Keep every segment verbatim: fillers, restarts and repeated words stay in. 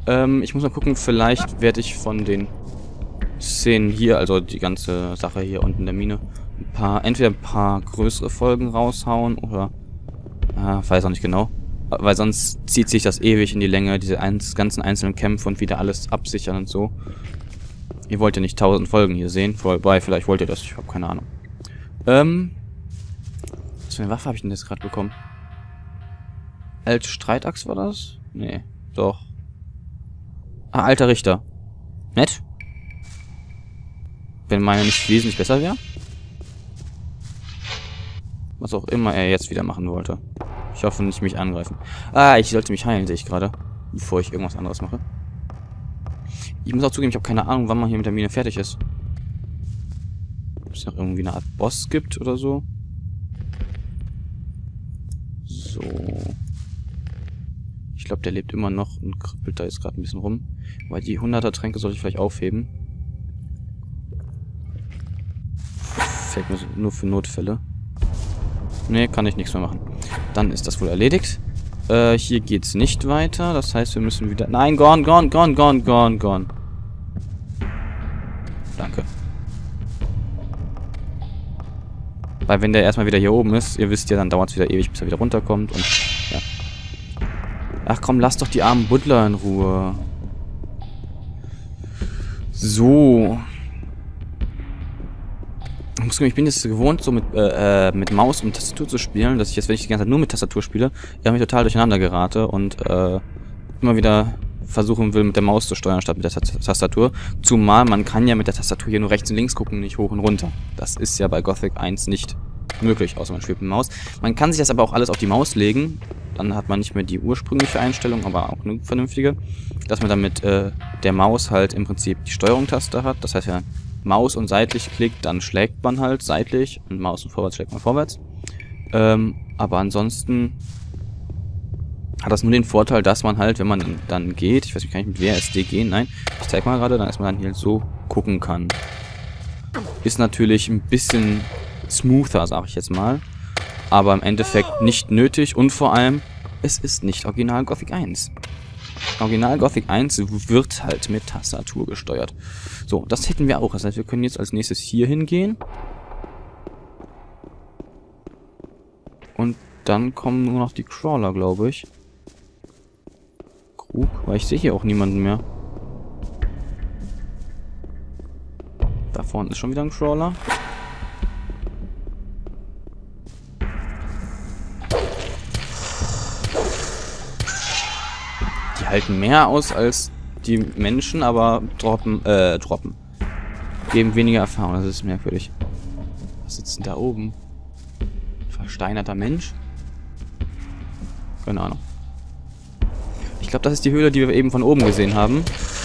Ähm, ich muss mal gucken, vielleicht werde ich von den Szenen hier, also die ganze Sache hier unten in der Mine, ein paar, entweder ein paar größere Folgen raushauen oder, ah, weiß auch nicht genau. Weil sonst zieht sich das ewig in die Länge, diese eins, ganzen einzelnen Kämpfe und wieder alles absichern und so. Ihr wollt ja nicht tausend Folgen hier sehen, wobei, vielleicht wollt ihr das, ich habe keine Ahnung. Ähm, was für eine Waffe habe ich denn jetzt gerade bekommen? Alte Streitachs war das? Nee, doch. Ah, alter Richter. Nett. Wenn meine nicht wesentlich besser wäre. Was auch immer er jetzt wieder machen wollte. Ich hoffe nicht mich angreifen. Ah, ich sollte mich heilen, sehe ich gerade. Bevor ich irgendwas anderes mache. Ich muss auch zugeben, ich habe keine Ahnung, wann man hier mit der Mine fertig ist. Ob es noch irgendwie eine Art Boss gibt oder so. So. Ich glaube, der lebt immer noch und kribbelt da jetzt gerade ein bisschen rum. Weil die hunderter-Tränke sollte ich vielleicht aufheben. Fällt mir so nur für Notfälle. Ne, kann ich nichts mehr machen. Dann ist das wohl erledigt. Äh, hier geht's nicht weiter. Das heißt, wir müssen wieder... Nein, gone, gone, gone, gone, gone, gone. Danke. Weil wenn der erstmal wieder hier oben ist, ihr wisst ja, dann dauert es wieder ewig, bis er wieder runterkommt und... Ja. Ach komm, lasst doch die armen Buddler in Ruhe. So. Ich bin jetzt gewohnt, so mit, äh, mit Maus und Tastatur zu spielen, dass ich jetzt, wenn ich die ganze Zeit nur mit Tastatur spiele, irgendwie total durcheinander gerate und äh, immer wieder versuchen will, mit der Maus zu steuern, statt mit der Tastatur. Zumal man kann ja mit der Tastatur hier nur rechts und links gucken, nicht hoch und runter. Das ist ja bei Gothic eins nicht möglich, außer man spielt mit Maus. Man kann sich das aber auch alles auf die Maus legen. Dann hat man nicht mehr die ursprüngliche Einstellung, aber auch eine vernünftige. Dass man dann mit äh, der Maus halt im Prinzip die Steuerung-Taste hat. Das heißt ja, Maus und seitlich klickt, dann schlägt man halt seitlich und Maus und vorwärts schlägt man vorwärts. Ähm, aber ansonsten hat das nur den Vorteil, dass man halt, wenn man dann geht, ich weiß nicht, kann ich mit W A S D gehen? Nein, ich zeig mal gerade, dann ist man dann hier so gucken kann. Ist natürlich ein bisschen smoother, sag ich jetzt mal. Aber im Endeffekt nicht nötig und vor allem, es ist nicht Original Gothic eins. Original Gothic eins wird halt mit Tastatur gesteuert. So, das hätten wir auch. Das heißt, wir können jetzt als nächstes hier hingehen. Und dann kommen nur noch die Crawler, glaube ich. Krug, weil ich sehe hier auch niemanden mehr. Da vorne ist schon wieder ein Crawler. Die halten mehr aus als die Menschen, aber droppen, äh, droppen. Geben weniger Erfahrung, das ist merkwürdig. Was sitzt denn da oben? Versteinerter Mensch? Keine Ahnung. Ich glaube, das ist die Höhle, die wir eben von oben gesehen haben.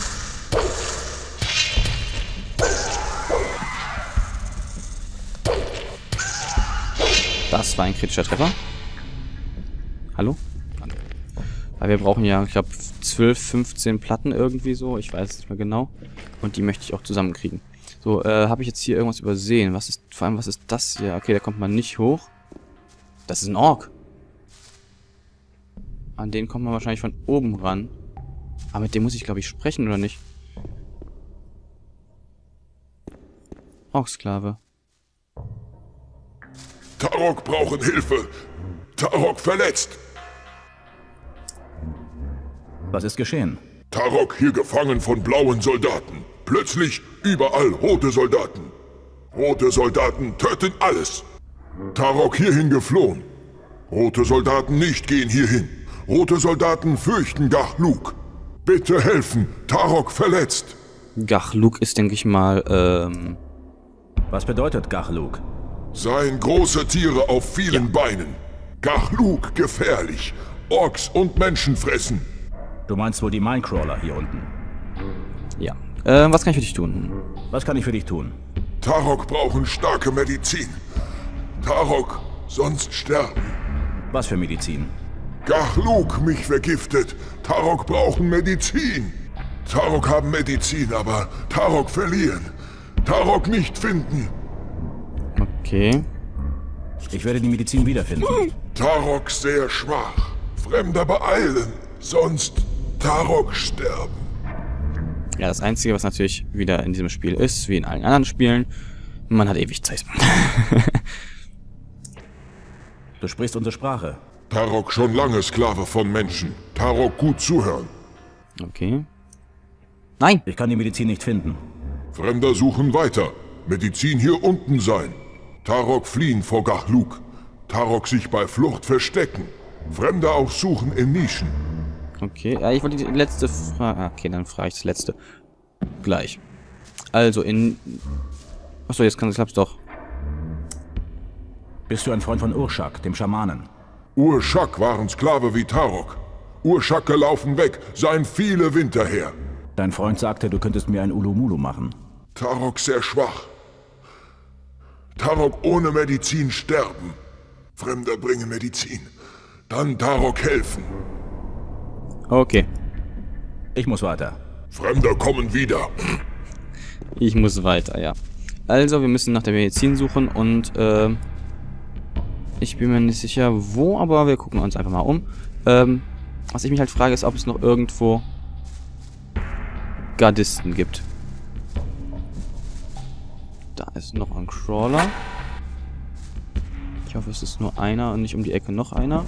Das war ein kritischer Treffer. Hallo? Weil wir brauchen ja, ich glaube, zwölf, fünfzehn Platten irgendwie so. Ich weiß es nicht mehr genau. Und die möchte ich auch zusammenkriegen. So, äh, habe ich jetzt hier irgendwas übersehen? Was ist, vor allem, was ist das hier? Okay, da kommt man nicht hoch. Das ist ein Ork. An den kommt man wahrscheinlich von oben ran. Aber mit dem muss ich, glaube ich, sprechen, oder nicht? Orksklave. Tarok brauchen Hilfe. Tarok verletzt. Was ist geschehen? Tarok hier gefangen von blauen Soldaten. Plötzlich überall rote Soldaten. Rote Soldaten töten alles. Tarok hierhin geflohen. Rote Soldaten nicht gehen hierhin. Rote Soldaten fürchten Gachluk. Bitte helfen. Tarok verletzt. Gachluk ist, denke ich mal, ähm... Was bedeutet Gachluk? Seien große Tiere auf vielen ja. Beinen. Gachluk gefährlich. Orks und Menschen fressen. Du meinst wohl die Minecrawler hier unten? Ja. Äh, was kann ich für dich tun? Was kann ich für dich tun? Tarok brauchen starke Medizin. Tarok, sonst sterben. Was für Medizin? Gachluk mich vergiftet. Tarok brauchen Medizin. Tarok haben Medizin, aber Tarok verlieren. Tarok nicht finden. Okay. Ich werde die Medizin wiederfinden. Tarok sehr schwach. Fremder beeilen, sonst Tarok sterben. Ja, das Einzige, was natürlich wieder in diesem Spiel ist, wie in allen anderen Spielen, man hat ewig Zeit. Du sprichst unsere Sprache. Tarok schon lange Sklave von Menschen. Tarok gut zuhören. Okay. Nein! Ich kann die Medizin nicht finden. Fremder suchen weiter. Medizin hier unten sein. Tarok fliehen vor Gachluk. Tarok sich bei Flucht verstecken. Fremder auch suchen in Nischen. Okay, ja, ich wollte die letzte Frage... Okay, dann frage ich das letzte. Gleich. Also in... Achso, jetzt kann es klappt's doch. Bist du ein Freund von Urshak, dem Schamanen? Urshak waren Sklave wie Tarok. Urshake laufen weg, seien viele Winter her. Dein Freund sagte, du könntest mir ein Ulumulu machen. Tarok sehr schwach. Tarok ohne Medizin sterben. Fremder bringen Medizin. Dann Tarok helfen. Okay. Ich muss weiter. Fremder kommen wieder. Ich muss weiter, ja. Also, wir müssen nach der Medizin suchen und, äh, ich bin mir nicht sicher, wo, aber wir gucken uns einfach mal um. Ähm, was ich mich halt frage, ist, ob es noch irgendwo Gardisten gibt. Da ist noch ein Crawler. Ich hoffe, es ist nur einer und nicht um die Ecke noch einer.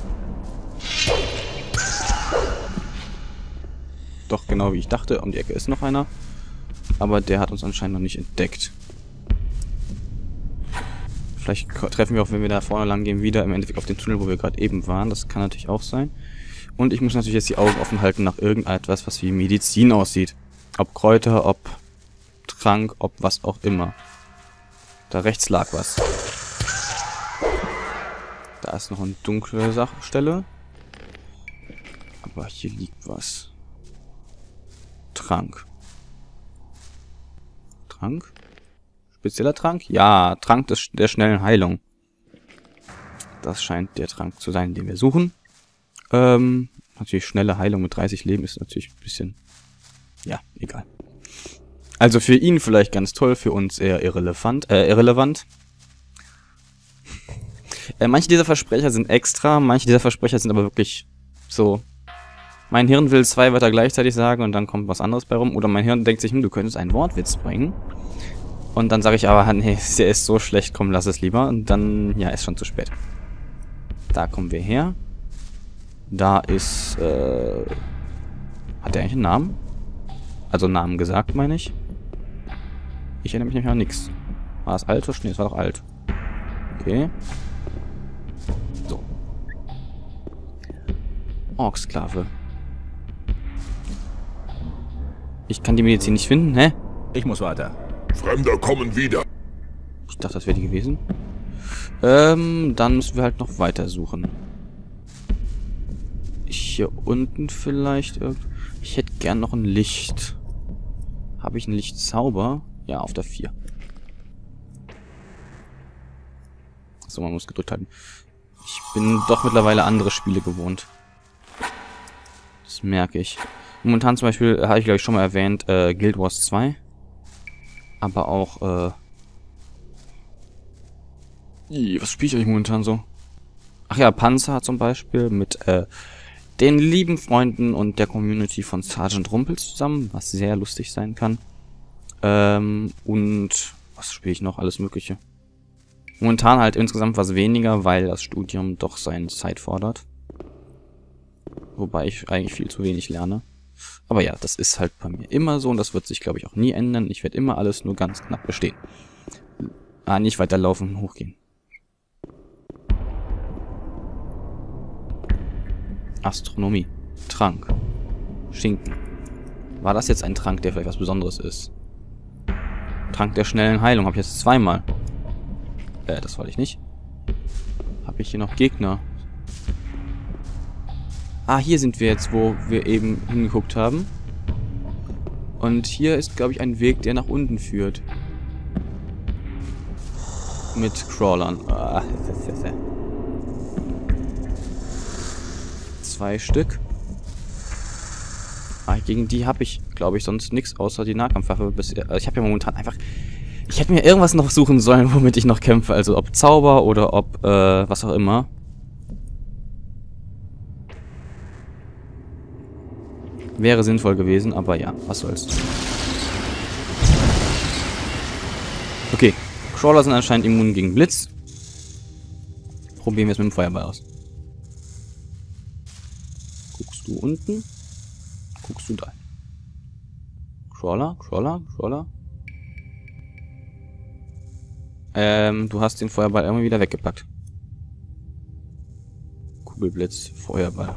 Doch, genau wie ich dachte, um die Ecke ist noch einer. Aber der hat uns anscheinend noch nicht entdeckt. Vielleicht treffen wir auch, wenn wir da vorne lang gehen, wieder im Endeffekt auf den Tunnel, wo wir gerade eben waren. Das kann natürlich auch sein. Und ich muss natürlich jetzt die Augen offen halten nach irgendetwas, was wie Medizin aussieht. Ob Kräuter, ob Trank, ob was auch immer. Da rechts lag was. Da ist noch eine dunkle Sachstelle. Aber hier liegt was. Trank. Trank? Spezieller Trank? Ja, Trank des, der schnellen Heilung. Das scheint der Trank zu sein, den wir suchen. Ähm, natürlich schnelle Heilung mit dreißig Leben ist natürlich ein bisschen... Ja, egal. Also für ihn vielleicht ganz toll, für uns eher irrelevant. Äh, irrelevant. äh, manche dieser Versprecher sind extra, manche dieser Versprecher sind aber wirklich so... Mein Hirn will zwei Wörter gleichzeitig sagen und dann kommt was anderes bei rum. Oder mein Hirn denkt sich, hm, du könntest einen Wortwitz bringen. Und dann sage ich aber, nee, der ist so schlecht, komm, lass es lieber. Und dann, ja, ist schon zu spät. Da kommen wir her. Da ist, äh... Hat der eigentlich einen Namen? Also Namen gesagt, meine ich. Ich erinnere mich nämlich an nichts. War das alt oder? Nee, es war doch alt. Okay. So. Orksklave. Ich kann die Medizin nicht finden, hä? Ich muss weiter. Fremder kommen wieder. Ich dachte, das wäre die gewesen. Ähm, dann müssen wir halt noch weiter suchen. Hier unten vielleicht irgendwo. Ich hätte gern noch ein Licht. Habe ich ein Lichtzauber? Ja, auf der vier. So, man muss gedrückt halten. Ich bin doch mittlerweile andere Spiele gewohnt. Das merke ich. Momentan zum Beispiel, äh, habe ich glaube ich schon mal erwähnt, äh, Guild Wars zwei. Aber auch, äh... Ih, was spiele ich eigentlich momentan so? Ach ja, Panzer zum Beispiel mit, äh, den lieben Freunden und der Community von Sergeant Rumpels zusammen, was sehr lustig sein kann. Ähm, und was spiele ich noch? Alles Mögliche. Momentan halt insgesamt was weniger, weil das Studium doch seine Zeit fordert. Wobei ich eigentlich viel zu wenig lerne. Aber ja, das ist halt bei mir immer so und das wird sich, glaube ich, auch nie ändern. Ich werde immer alles nur ganz knapp bestehen. Ah, nicht weiterlaufen, hochgehen. Astronomie. Trank. Schinken. War das jetzt ein Trank, der vielleicht was Besonderes ist? Trank der schnellen Heilung. Habe ich jetzt zweimal. Äh, das wollte ich nicht. Habe ich hier noch Gegner? Ah, hier sind wir jetzt, wo wir eben hingeguckt haben. Und hier ist, glaube ich, ein Weg, der nach unten führt. Mit Crawlern. Ah, zwei Stück. Ah, gegen die habe ich, glaube ich, sonst nichts außer die Nahkampfwaffe. Bisher. Ich habe ja momentan einfach... Ich hätte mir irgendwas noch suchen sollen, womit ich noch kämpfe. Also ob Zauber oder ob äh, was auch immer. Wäre sinnvoll gewesen, aber ja, was soll's. Okay, Crawler sind anscheinend immun gegen Blitz. Probieren wir es mit dem Feuerball aus. Guckst du unten? Guckst du da? Crawler, Crawler, Crawler. Ähm, du hast den Feuerball irgendwie wieder weggepackt. Kugelblitz, Feuerball.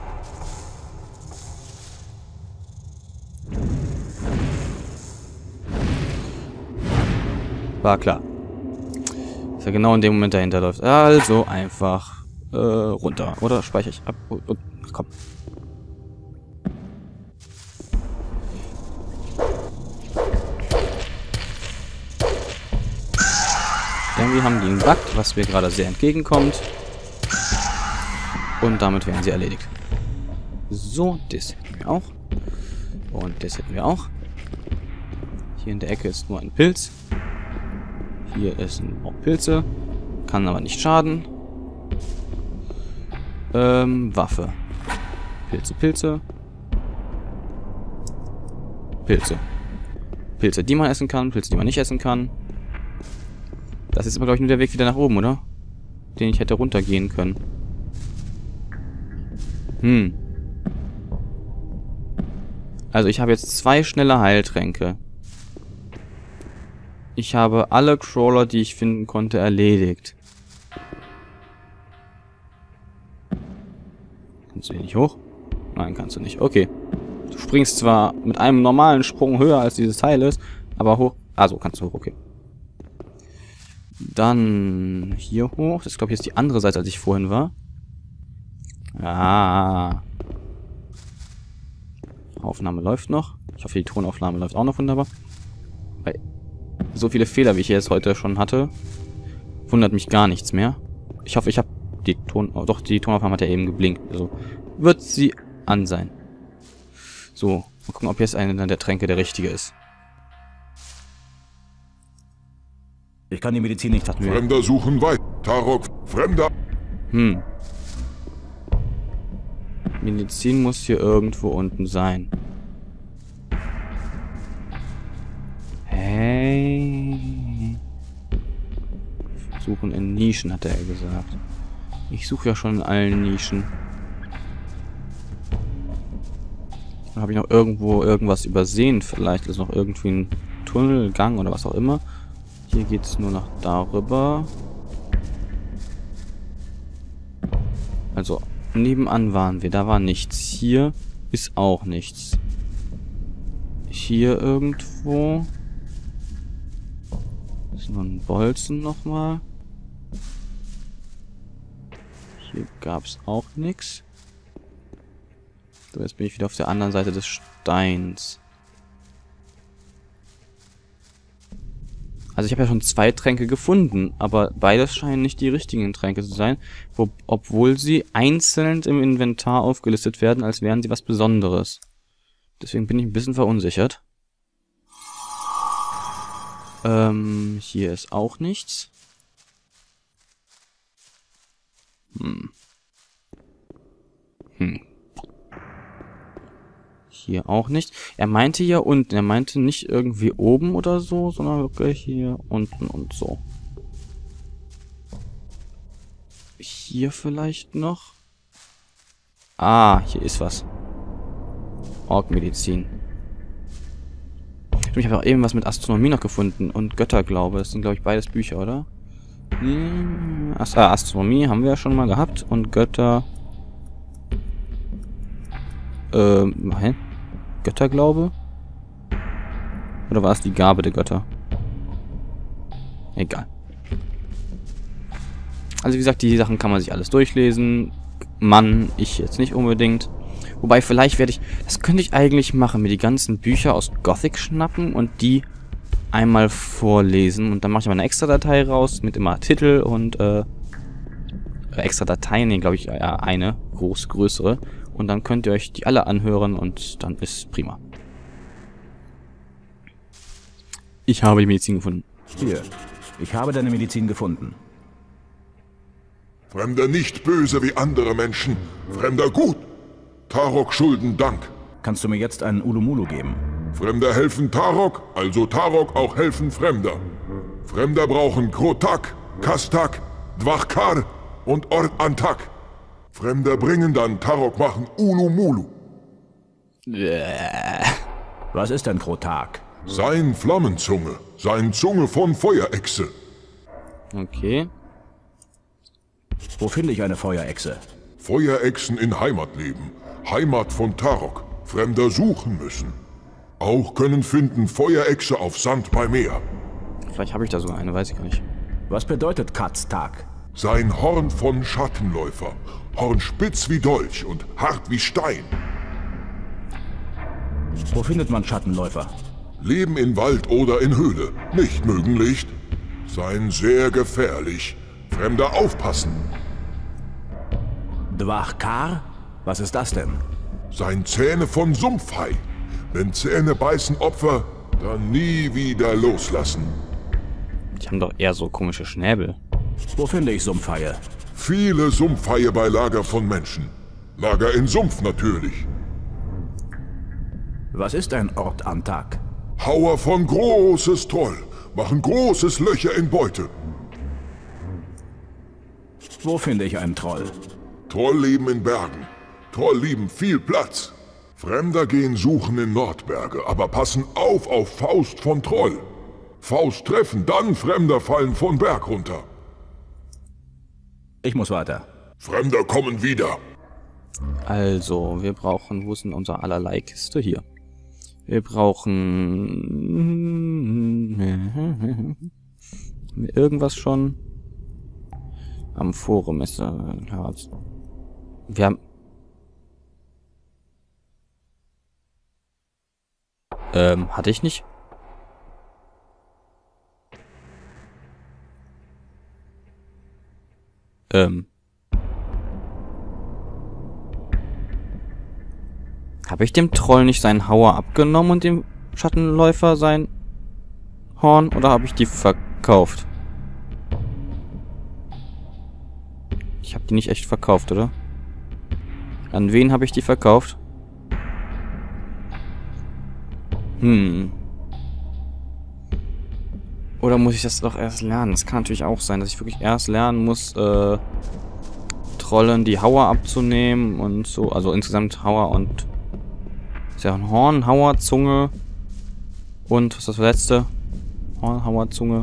War klar. Dass er genau in dem Moment dahinter läuft. Also einfach äh, runter. Oder speichere ich ab? Oh, oh, komm. Irgendwie haben die einen Bug, was mir gerade sehr entgegenkommt. Und damit werden sie erledigt. So, das hätten wir auch. Und das hätten wir auch. Hier in der Ecke ist nur ein Pilz. Hier ist auch Pilze. Kann aber nicht schaden. Ähm, Waffe. Pilze, Pilze. Pilze. Pilze, die man essen kann. Pilze, die man nicht essen kann. Das ist aber, glaube ich, nur der Weg wieder nach oben, oder? Den ich hätte runtergehen können. Hm. Also ich habe jetzt zwei schnelle Heiltränke. Ich habe alle Crawler, die ich finden konnte, erledigt. Kannst du hier nicht hoch? Nein, kannst du nicht. Okay. Du springst zwar mit einem normalen Sprung höher, als dieses Teil ist, aber hoch... Also, kannst du hoch, okay. Dann hier hoch. Das glaube ich ist die andere Seite, als ich vorhin war. Ah. Aufnahme läuft noch. Ich hoffe, die Tonaufnahme läuft auch noch wunderbar. Weil so viele Fehler, wie ich jetzt heute schon hatte, wundert mich gar nichts mehr. Ich hoffe, ich habe die Ton... Oh, doch, die Tonaufnahme hat ja eben geblinkt. Also wird sie an sein. So, mal gucken, ob jetzt einer der Tränke der richtige ist. Ich kann die Medizin nicht aktivieren. Fremder suchen weit. Tarok, Fremder. Hm. Medizin muss hier irgendwo unten sein. Hey. Suchen in Nischen, hat er gesagt. Ich suche ja schon in allen Nischen. Dann habe ich noch irgendwo irgendwas übersehen. Vielleicht ist noch irgendwie ein Tunnelgang oder was auch immer. Hier geht es nur noch darüber. Also, nebenan waren wir. Da war nichts. Hier ist auch nichts. Hier irgendwo. Ist nur ein Bolzen nochmal. Hier gab es auch nichts. So, jetzt bin ich wieder auf der anderen Seite des Steins. Also ich habe ja schon zwei Tränke gefunden, aber beides scheinen nicht die richtigen Tränke zu sein, wo, obwohl sie einzeln im Inventar aufgelistet werden, als wären sie was Besonderes. Deswegen bin ich ein bisschen verunsichert. Ähm, hier ist auch nichts. Hm. Hm. Hier auch nicht. Er meinte ja unten. Er meinte nicht irgendwie oben oder so, sondern wirklich hier unten und so. Hier vielleicht noch? Ah, hier ist was. Ork-Medizin. Ich habe auch eben was mit Astronomie noch gefunden und Götterglaube. Das sind, glaube ich, beides Bücher, oder? Hm, Ast ah, Astronomie haben wir ja schon mal gehabt und Götter... Ähm, nein. Götterglaube? Oder war es die Gabe der Götter? Egal. Also wie gesagt, die Sachen kann man sich alles durchlesen. Mann, ich jetzt nicht unbedingt. Wobei, vielleicht werde ich... Das könnte ich eigentlich machen, mir die ganzen Bücher aus Gothic schnappen und die einmal vorlesen. Und dann mache ich mal eine extra Datei raus mit immer Titel und äh, extra Dateien, nee, glaube ich, ja, eine groß, größere. Und dann könnt ihr euch die alle anhören und dann ist prima. Ich habe die Medizin gefunden. Hier, ich habe deine Medizin gefunden. Fremder nicht böse wie andere Menschen. Fremder gut. Tarok schulden Dank. Kannst du mir jetzt einen Ulumulu geben? Fremder helfen Tarok, also Tarok auch helfen Fremder. Fremder brauchen Krotak, Kastak, Dwachkar und Ort Antak. Fremder bringen dann Tarok machen Ulumulu. Was ist denn Krotak? Sein Flammenzunge, sein Zunge von Feuerechse. Okay. Wo finde ich eine Feuerechse? Feuerechsen in Heimat leben. Heimat von Tarok. Fremder suchen müssen. Auch können finden Feuerechse auf Sand bei Meer. Vielleicht habe ich da sogar eine, weiß ich gar nicht. Was bedeutet Katztag? Sein Horn von Schattenläufer. Horn spitz wie Dolch und hart wie Stein. Wo findet man Schattenläufer? Leben in Wald oder in Höhle. Nicht mögen Licht. Seien sehr gefährlich. Fremder aufpassen. Dwachkar? Was ist das denn? Sein Zähne von Sumpfhai. Wenn Zähne beißen Opfer, dann nie wieder loslassen. Die haben doch eher so komische Schnäbel. Wo finde ich Sumpfhaie? Viele Sumpfhaie bei Lager von Menschen. Lager in Sumpf natürlich. Was ist ein Ort Antak? Hauer von großes Troll. Machen großes Löcher in Beute. Wo finde ich einen Troll? Troll leben in Bergen. Troll lieben viel Platz. Fremder gehen suchen in Nordberge, aber passen auf auf Faust von Troll. Faust treffen, dann Fremder fallen von Berg runter. Ich muss weiter. Fremder kommen wieder. Also, wir brauchen, wo ist denn unser allerlei Kiste? Hier. Wir brauchen irgendwas schon. Am Forum ist äh, wir haben ähm, hatte ich nicht? Ähm. Habe ich dem Troll nicht seinen Hauer abgenommen und dem Schattenläufer sein Horn? Oder habe ich die verkauft? Ich habe die nicht echt verkauft, oder? An wen habe ich die verkauft? Hm. Oder muss ich das doch erst lernen? Das kann natürlich auch sein, dass ich wirklich erst lernen muss, äh, Trollen die Hauer abzunehmen und so. Also insgesamt Hauer und... Ist ja ein Horn, Hauer, Zunge. Und, was ist das letzte? Horn, Hauer, Zunge.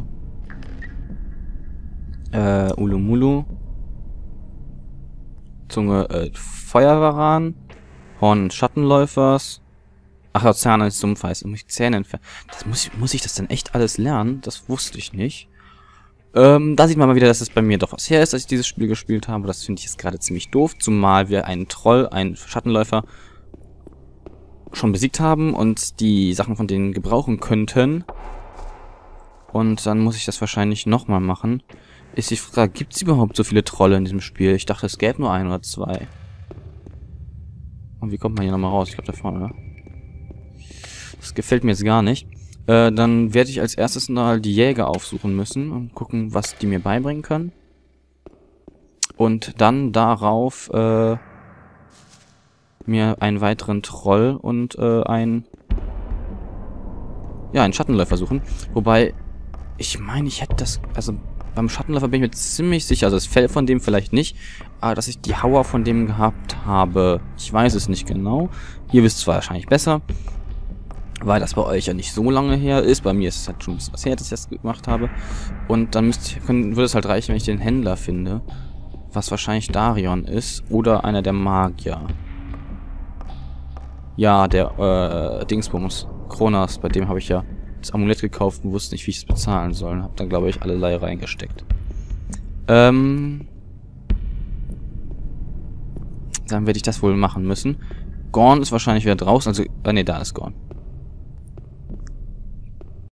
Äh, Ulumulu. Zunge, äh, Feuerwaran. Horn Schattenläufers. Ach, ja, Zähne ist Sumpfeis. Muss ich Zähne entfernen. Das muss ich, muss ich das denn echt alles lernen? Das wusste ich nicht. Ähm, da sieht man mal wieder, dass es bei mir doch was her ist, dass ich dieses Spiel gespielt habe. Das finde ich jetzt gerade ziemlich doof. Zumal wir einen Troll, einen Schattenläufer schon besiegt haben und die Sachen von denen gebrauchen könnten. Und dann muss ich das wahrscheinlich nochmal machen. Ist die Frage, gibt es überhaupt so viele Trolle in diesem Spiel? Ich dachte, es gäbe nur ein oder zwei. Und wie kommt man hier nochmal raus? Ich glaube da vorne, oder? Das gefällt mir jetzt gar nicht. Äh, dann werde ich als erstes mal die Jäger aufsuchen müssen und gucken, was die mir beibringen können. Und dann darauf äh, mir einen weiteren Troll und äh, einen ja, einen Schattenläufer suchen. Wobei, ich meine, ich hätte das, also beim Schattenläufer bin ich mir ziemlich sicher, also das Fell von dem vielleicht nicht, aber dass ich die Hauer von dem gehabt habe. Ich weiß es nicht genau. Ihr wisst es wahrscheinlich besser, weil das bei euch ja nicht so lange her ist. Bei mir ist es halt schon ein bisschen was her, dass ich das gemacht habe. Und dann müsste ich, können, würde es halt reichen, wenn ich den Händler finde, was wahrscheinlich Darion ist oder einer der Magier. Ja, der äh, Dingsbums, Kronas, bei dem habe ich ja das Amulett gekauft und wusste nicht, wie ich es bezahlen soll. Und habe dann, glaube ich, allerlei reingesteckt. Ähm... Dann werde ich das wohl machen müssen. Gorn ist wahrscheinlich wieder draußen, also... Äh, ne, da ist Gorn.